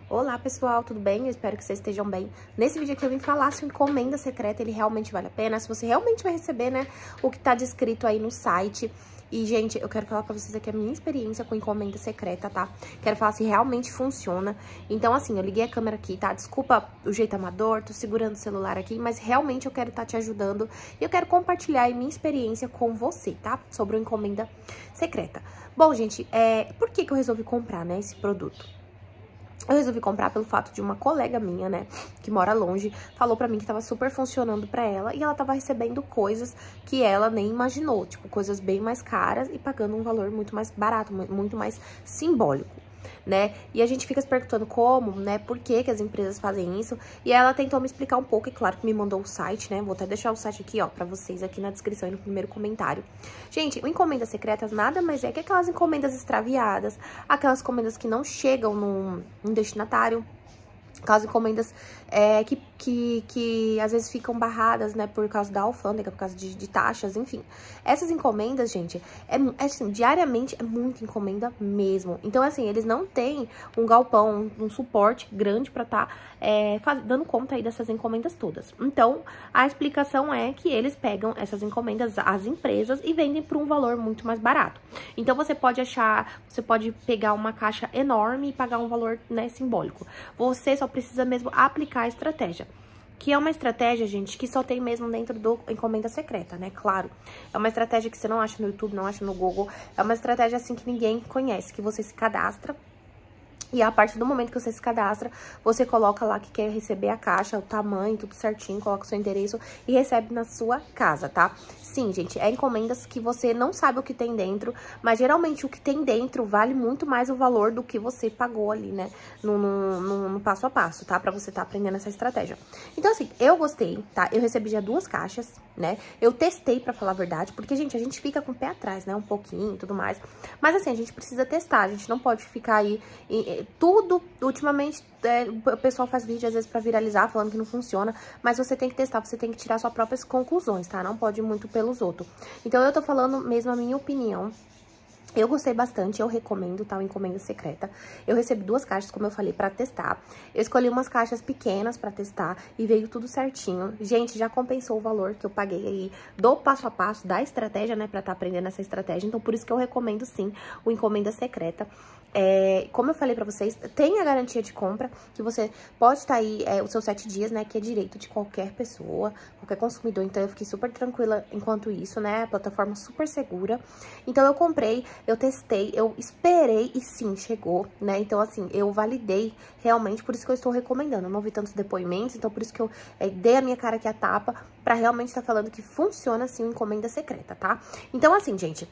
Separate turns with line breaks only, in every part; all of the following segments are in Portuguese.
Olá pessoal, tudo bem? Eu espero que vocês estejam bem. Nesse vídeo aqui eu vim falar se o encomenda secreta ele realmente vale a pena, se você realmente vai receber, né, o que tá descrito aí no site. E, gente, eu quero falar pra vocês aqui a minha experiência com encomenda secreta, tá? Quero falar se realmente funciona. Então, assim, eu liguei a câmera aqui, tá? Desculpa o jeito amador, tô segurando o celular aqui, mas realmente eu quero estar te ajudando. E eu quero compartilhar aí minha experiência com você, tá? Sobre o encomenda secreta. Bom, gente, por que eu resolvi comprar, né, esse produto? Eu resolvi comprar pelo fato de uma colega minha, né, que mora longe, falou pra mim que tava super funcionando pra ela e ela tava recebendo coisas que ela nem imaginou, tipo, coisas bem mais caras e pagando um valor muito mais barato, muito mais simbólico, né? E a gente fica se perguntando como, né, por que que as empresas fazem isso, e ela tentou me explicar um pouco, e claro que me mandou o site, né, vou até deixar o site aqui, ó, pra vocês aqui na descrição e no primeiro comentário. Gente, o encomendas secretas nada mais é que aquelas encomendas extraviadas, aquelas encomendas que não chegam no destinatário, aquelas encomendas que às vezes ficam barradas, né, por causa da alfândega, por causa de taxas, enfim. Essas encomendas, gente, assim, diariamente é muita encomenda mesmo. Então, assim, eles não têm um galpão, um suporte grande pra tá dando conta aí dessas encomendas todas. Então, a explicação é que eles pegam essas encomendas, as empresas, e vendem por um valor muito mais barato. Então, você pode pegar uma caixa enorme e pagar um valor, né, simbólico. Você só precisa mesmo aplicar a estratégia. Que é uma estratégia, gente, que só tem mesmo dentro do encomenda secreta, né? Claro. É uma estratégia que você não acha no YouTube, não acha no Google. É uma estratégia, assim, que ninguém conhece. Que você se cadastra. E a partir do momento que você se cadastra, você coloca lá que quer receber a caixa, o tamanho, tudo certinho, coloca o seu endereço e recebe na sua casa, tá? Sim, gente, é encomendas que você não sabe o que tem dentro, mas geralmente o que tem dentro vale muito mais o valor do que você pagou ali, né? No passo a passo, tá? Pra você tá aprendendo essa estratégia. Então, assim, eu gostei, tá? Eu recebi já 2 caixas, né? Eu testei, pra falar a verdade, porque, gente, a gente fica com o pé atrás, né? Um pouquinho e tudo mais. Mas, assim, a gente precisa testar, a gente não pode ficar aí... Tudo, ultimamente, o pessoal faz vídeo às vezes pra viralizar, falando que não funciona, mas você tem que testar, você tem que tirar suas próprias conclusões, tá? Não pode ir muito pelos outros. Então, eu tô falando mesmo a minha opinião. Eu gostei bastante, eu recomendo, tá? O encomenda secreta. Eu recebi 2 caixas, como eu falei, pra testar. Eu escolhi umas caixas pequenas pra testar e veio tudo certinho. Gente, já compensou o valor que eu paguei aí do passo a passo, da estratégia, né? Pra tá aprendendo essa estratégia. Então, por isso que eu recomendo, sim, o encomenda secreta. Como eu falei pra vocês, tem a garantia de compra, que você pode estar aí os seus 7 dias, né? Que é direito de qualquer pessoa, qualquer consumidor. Então, eu fiquei super tranquila enquanto isso, né? A plataforma super segura. Então, eu comprei... Eu testei, eu esperei e sim, chegou, né? Então, assim, eu validei realmente, por isso que eu estou recomendando. Eu não vi tantos depoimentos, então por isso que eu dei a minha cara aqui a tapa pra realmente estar falando que funciona, assim, o encomenda secreta, tá? Então, assim, gente...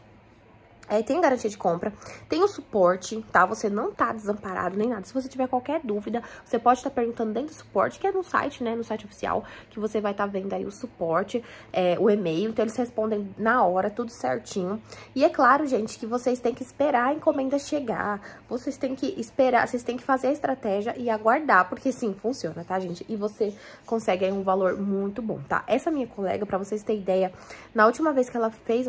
tem garantia de compra, tem o suporte, tá? Você não tá desamparado nem nada. Se você tiver qualquer dúvida, você pode estar perguntando dentro do suporte, que é no site, né? No site oficial, que você vai estar vendo aí o suporte, o e-mail. Então, eles respondem na hora, tudo certinho. E é claro, gente, que vocês têm que esperar a encomenda chegar. Vocês têm que esperar, vocês têm que fazer a estratégia e aguardar, porque sim, funciona, tá, gente? E você consegue aí um valor muito bom, tá? Essa minha colega, pra vocês terem ideia, na última vez que ela fez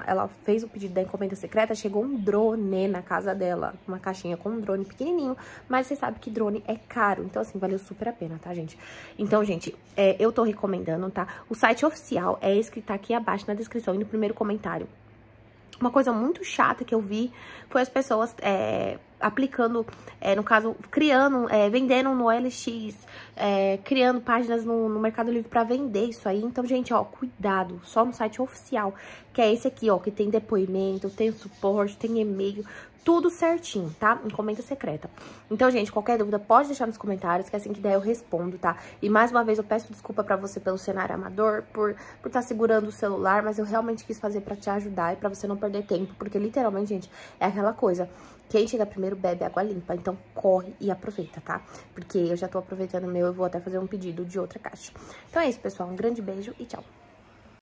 o pedido da encomenda secreta, chegou um drone na casa dela, uma caixinha com um drone pequenininho, mas você sabe que drone é caro, então assim, valeu super a pena, tá, gente? Então, gente, eu tô recomendando, tá? O site oficial é esse que tá aqui abaixo na descrição e no primeiro comentário. Uma coisa muito chata que eu vi foi as pessoas aplicando, no caso, criando, vendendo no OLX, criando páginas no Mercado Livre pra vender isso aí. Então, gente, ó, cuidado, só no site oficial, que é esse aqui, ó, que tem depoimento, tem suporte, tem e-mail, tudo certinho, tá? Encomenda secreta. Então, gente, qualquer dúvida pode deixar nos comentários, que assim que der eu respondo, tá? E mais uma vez eu peço desculpa pra você pelo cenário amador, por estar segurando o celular, mas eu realmente quis fazer pra te ajudar e pra você não perder tempo, porque literalmente, gente, é aquela coisa... Quem chega primeiro bebe água limpa, então corre e aproveita, tá? Porque eu já tô aproveitando o meu, eu vou até fazer um pedido de outra caixa. Então é isso, pessoal, um grande beijo e tchau!